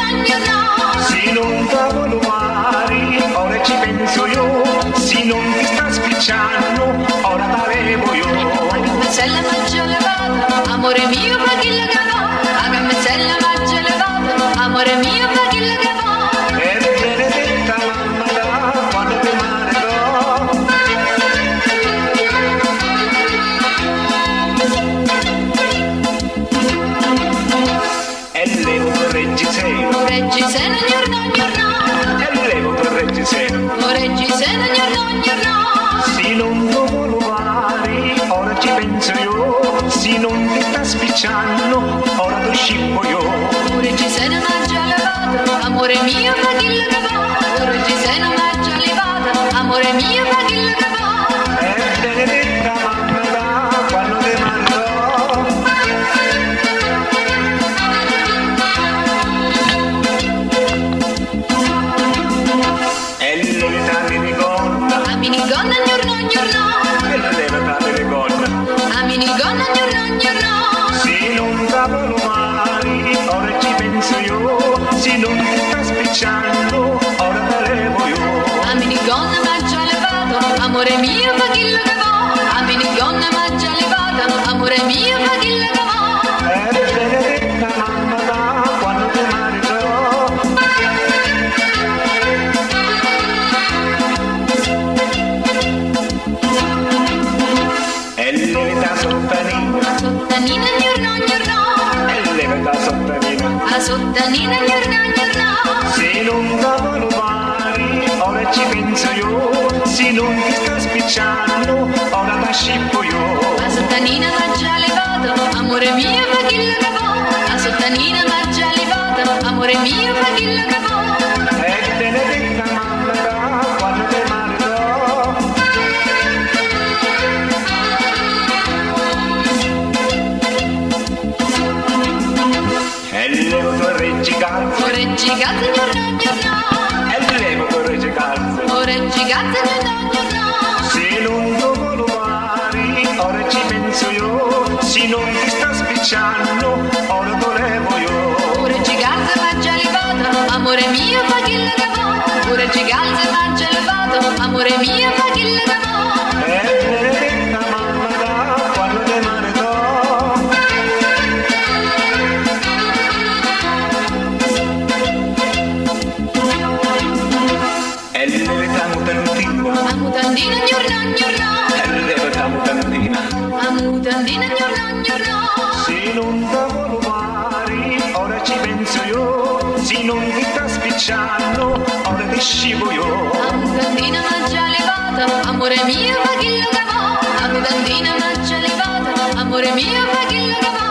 Se non tavolo mari, ora ci penso io. Se non ti sta spicciando, ora t'avevo io. A gambezzella maggia levata, amore mio, ma chi la cavò? A gambezzella maggia levata, amore mio, ma chi la cavò? E benedetta mamma da quando ti marito. E levo per Reggiseno. Reggiseno, giorno, giorno. E levo per Reggiseno. Reggiseno, giorno, giorno. Se non lo vuolo fare, ora ci penso io. Se non ti sta spicciando, ora ti scippo io. Reggiseno maggia levata, amore mio, ma chi la cavò? Reggiseno maggia levata, amore mio, ma chi la cavò? E benedetta mamma da quando ti marito. E levita minigonna. A minigonna, giorno, giorno. E levita minigonna. A minigonna, giorno, giorno. Se non tavolo mari, ora ci penso io. Se non ti sta spicciando, ora te levo io. A minigonna maggia levato, amore mio, ma chi la cavò? A minigonna maggia levato, amore mio, ma chi la cavò? E benedetta mamma da quando ti marito. E levita sottanina. Sottanina, giorno, giorno. E levita sottanina. A sottanina, giorno, giorno. Se non tavolo mari, ora ci penso io. Se non ti sta spicciando, ora ti scippo io. A sottanina maggia levato, amore mio, ma chi la cavò? A sottanina maggia levato, amore mio, ma chi la cavò? E benedetta mamma da quando ti marito. E levo per Reggi Calzo. Reggi Calzo, giorno, giorno. E levo per Reggi Calzo. Reggi Calzo, giorno, giorno. Se non lo vuolo mari, ora ci penso io. Se non ti sta spicciando, ora te levo io. Reggi Calzo maggia levato, amore mio, ma chi la cavò? Reggi Calzo maggia levato, amore mio, ma chi la cavò? E benedetta mamma da quando ti marito. E levita mutandina. A mutandina, giorno, giorno. E levita mutandina. A mutandina, giorno, giorno. Se non tavolo mari, ora ci penso io. Se non ti sta spicciando, ora ti scivo io. A mutandina maggia levato, amore mio, ma chi la cavò? A mutandina maggia levato, amore mio, ma chi la cavò?